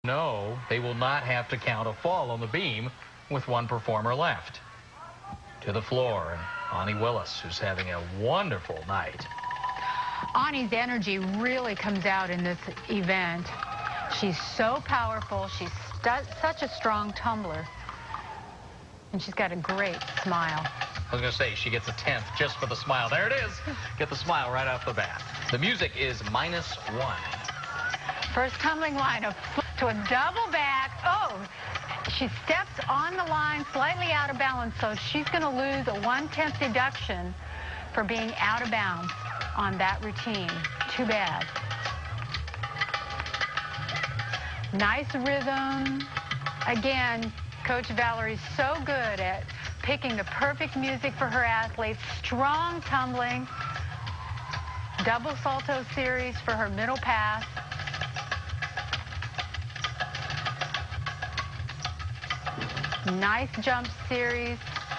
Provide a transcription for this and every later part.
No, they will not have to count a fall on the beam with one performer left. To the floor, and Ani Willis, who's having a wonderful night. Ani's energy really comes out in this event. She's so powerful. She's such a strong tumbler. And she's got a great smile. I was going to say, she gets a 10th just for the smile. There it is. Get the smile right off the bat. The music is -1. First tumbling line to a double back. Oh, she steps on the line slightly out of balance, so she's going to lose a 1/10 deduction for being out of bounds on that routine. Too bad. Nice rhythm. Again, Coach Valerie's so good at picking the perfect music for her athletes. Strong tumbling. Double salto series for her middle pass. Nice jump series.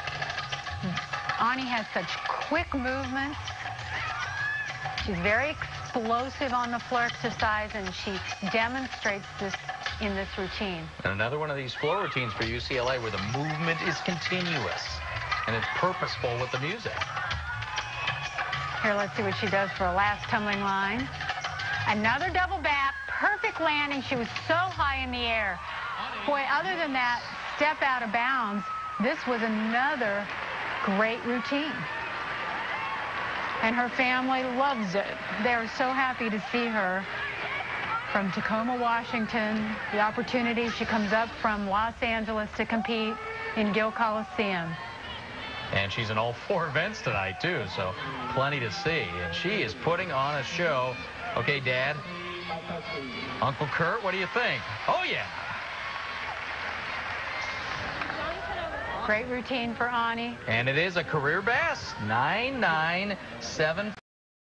Ani has such quick movements. She's very explosive on the floor exercise, and she demonstrates this in this routine. And another one of these floor routines for UCLA where the movement is continuous and it's purposeful with the music. Here, let's see what she does for a last tumbling line. Another double back, perfect landing. She was so high in the air. Boy, other than that step out of bounds, this was another great routine. And her family loves it. They're so happy to see her from Tacoma, Washington. The opportunity, she comes up from Los Angeles to compete in Gill Coliseum. And she's in all 4 events tonight, too, so plenty to see. And she is putting on a show. Okay, Dad. Uncle Kurt, what do you think? Oh, yeah. Great routine for Ani. And it is a career best, 9.975.